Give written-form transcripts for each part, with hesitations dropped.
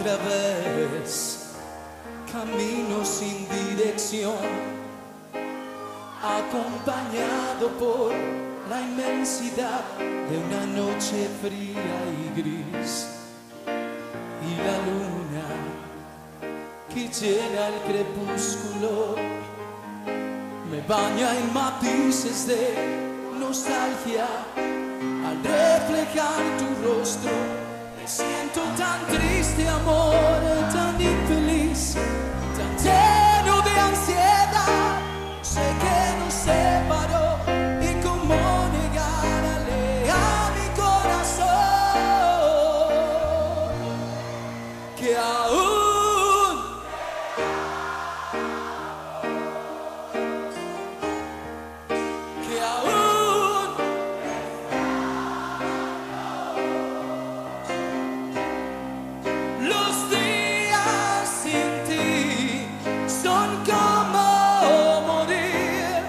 otra vez, camino sin dirección, acompañado por la inmensidad de una noche fría y gris, y la luna que llena el crepúsculo me baña en matices de nostalgia. Al reflejar tu rostro me siento tan triste, amor, tan infeliz, tan lleno de ansiedad. Sé que nos separó y cómo negarle a mi corazón que aún los días sin ti son como morir.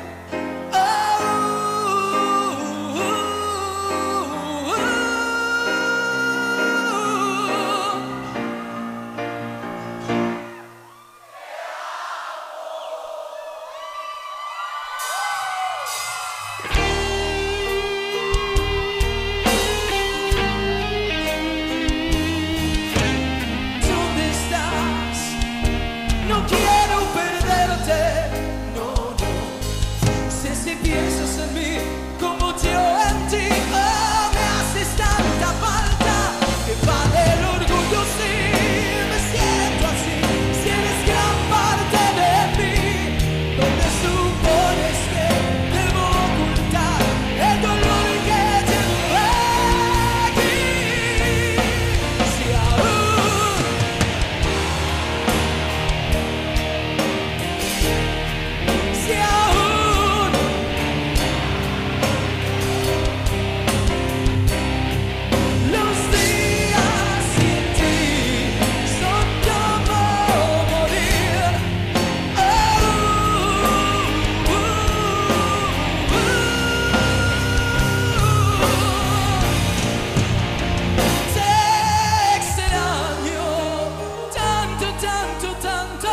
¿Dónde estás? No quiero perderte, no, no. Sé si piensas en mí como yo en ti. Oh, me haces tanta falta que vale el orgullo si me siento así. Si eres gran parte de mí, ¿dónde supones que debo ocultar el dolor que llevo aquí? Si aún los días sin ti son como morir. Te extraño tanto, tanto, tanto.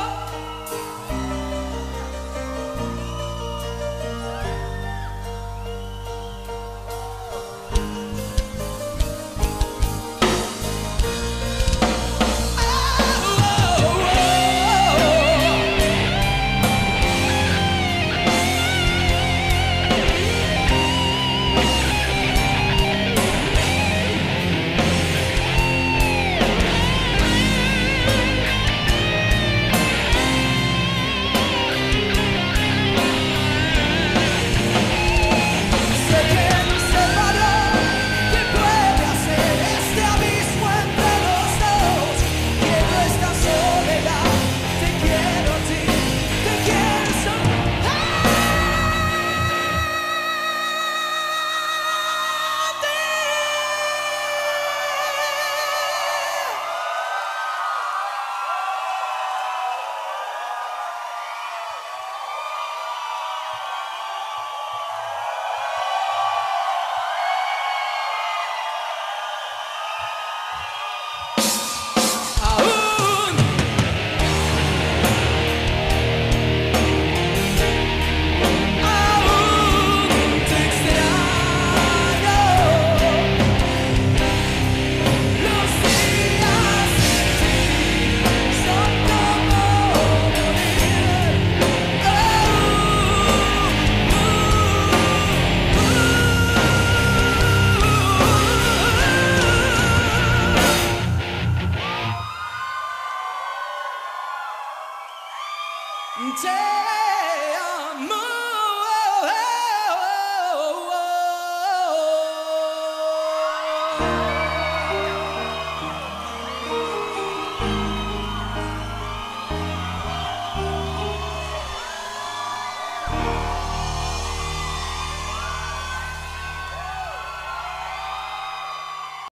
Sé que nos separó, ¿qué puede hacer este abismo entre los dos? Quiero esta soledad, te quiero a ti, te quiero solo a ti. Aún te extraño. Los días sin ti son como morir. Te